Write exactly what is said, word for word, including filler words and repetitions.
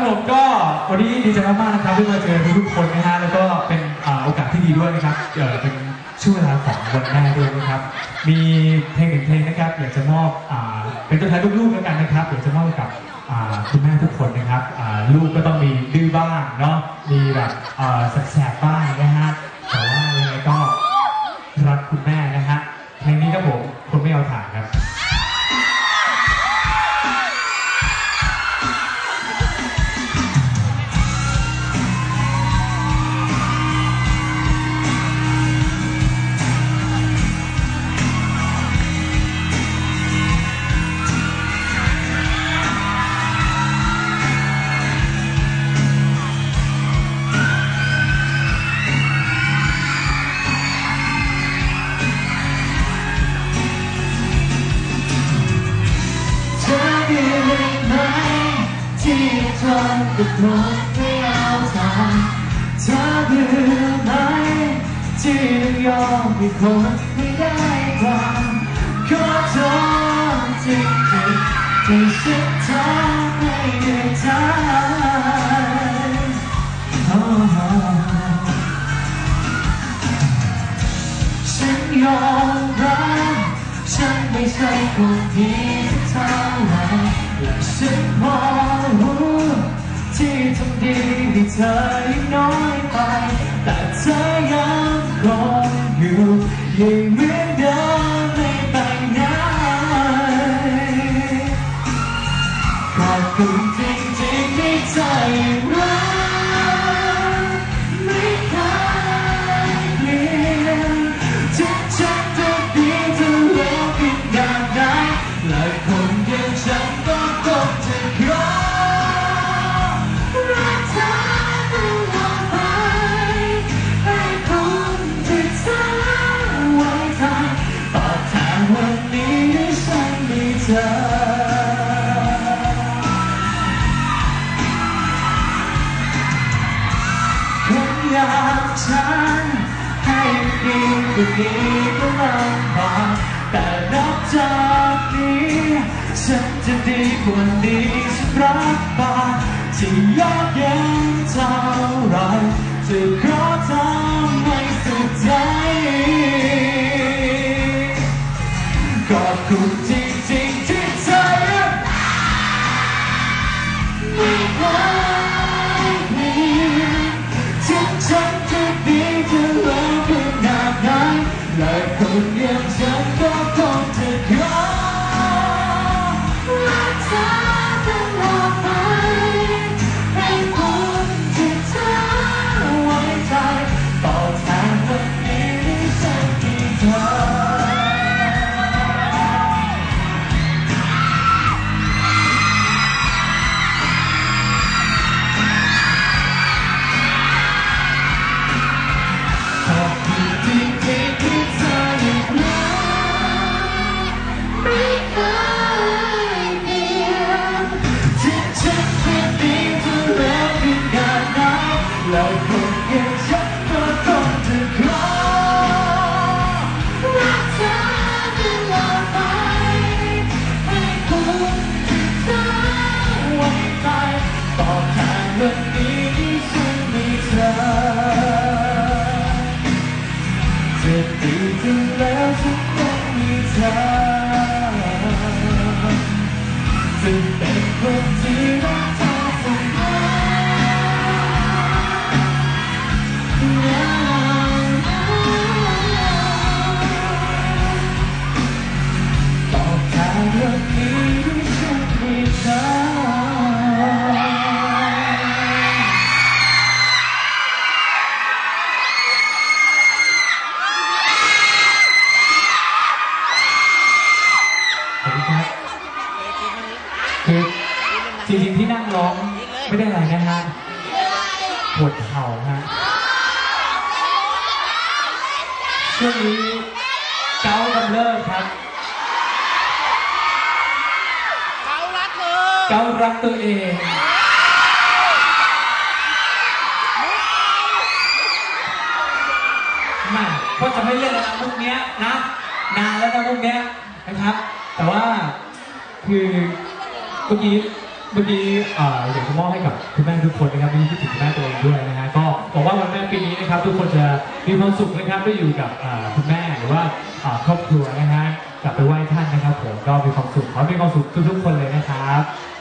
ผมก็วันนี้ดีใจมากๆนะครับที่มาเจอทุกคนนะฮะแล้วก็เป็นโอกาสที่ดีด้วยนะครับเอ่อเป็นช่วงเวลาของวันแม่ด้วยนะครับมีเพลงหนึ่งเพลงนะครับอยากจะมอบเป็นตัวแทนลูกๆแล้วกันนะครับอยากจะมอบกับคุณแม่ทุกคนนะครับลูกก็ต้องมีดื้อบ้างเนาะมีแบบแสบๆบ้างนะฮะแต่ว่ายังไงก็รักคุณแม่นะฮะเพลงนี้ครับผมคนไม่เอาถ่านครับกับคนไม่เอาทางเธอเบื่อไหมที่ต้องยอมให้คนไม่ได้ความขอโทษจริงๆที่ฉันทำให้เหนื่อยใจฉันยอมรับฉันไม่ใช่คนดีเท่าไหร่และฉันพอรู้ที่ทำดีให้เธอยังน้อยไปแต่เธอยังคงอยู่ยังเหมือนเดิมไม่ไปไหนขอบคุณจริงๆที่ใจรักไม่เคยเปลี่ยนถึงฉันจะดีจะเลวขนาดไหนและคนอย่างฉันก็คงจะขอคนอย่างฉันให้ดีกว่านี้ก็ลำบากแต่นับจากนี้ฉันจะดีกว่านี้ฉันรักบางจะยากเย็นเท่าไรจะขอทำให้สุดใจขอบคุณจริงๆที่เธอไม่เคยเปลี่ยนถึงฉันจะดีจะเลวขนาดไหนและคนอย่างฉันก็คงจะขอรักเธอตลอดไปให้คนที่เธอไว้ใจตอบแทนวันนี้ที่ฉันมีเธอแล้วคนอย่างฉันก็คงจะขอรักเธอตลอดไปให้คนที่เธอไว้ใจตอบแทนวันนี้ที่ฉันมีเธอจะดีถึงแล้วฉันคงมีเธอจะเป็นคนที่รักเธอเสมอตอบแทนวันนี้ที่ฉันมีเธอคือจริงๆที่นั่งร้องไม่ได้อะไรนะฮะปวดเข่าฮะช่วงนี้เกากำเริบครับเการักเลยเการักตัวเองมาก็จะไม่เล่นแล้วนะพวกเนี้ยนะนานแล้วนะพวกเนี้ยนะครับแต่ว่าคือเมื่อกี้เมื่อกี้เอ่ออยากจะมอบให้กับคุณแม่ทุกคนนะครับที่คิดถึงคุณแม่ตัวเองด้วยนะฮะก็บอกว่าวันแม่ปีนี้นะครับทุกคนจะมีความสุขนะครับได้อยู่กับเอ่อคุณแม่หรือว่าเอ่อครอบครัวนะฮะกลับไปไหว้ท่านนะครับผมก็มีความสุขขอให้มีความสุขทุกๆคนเลยนะครับ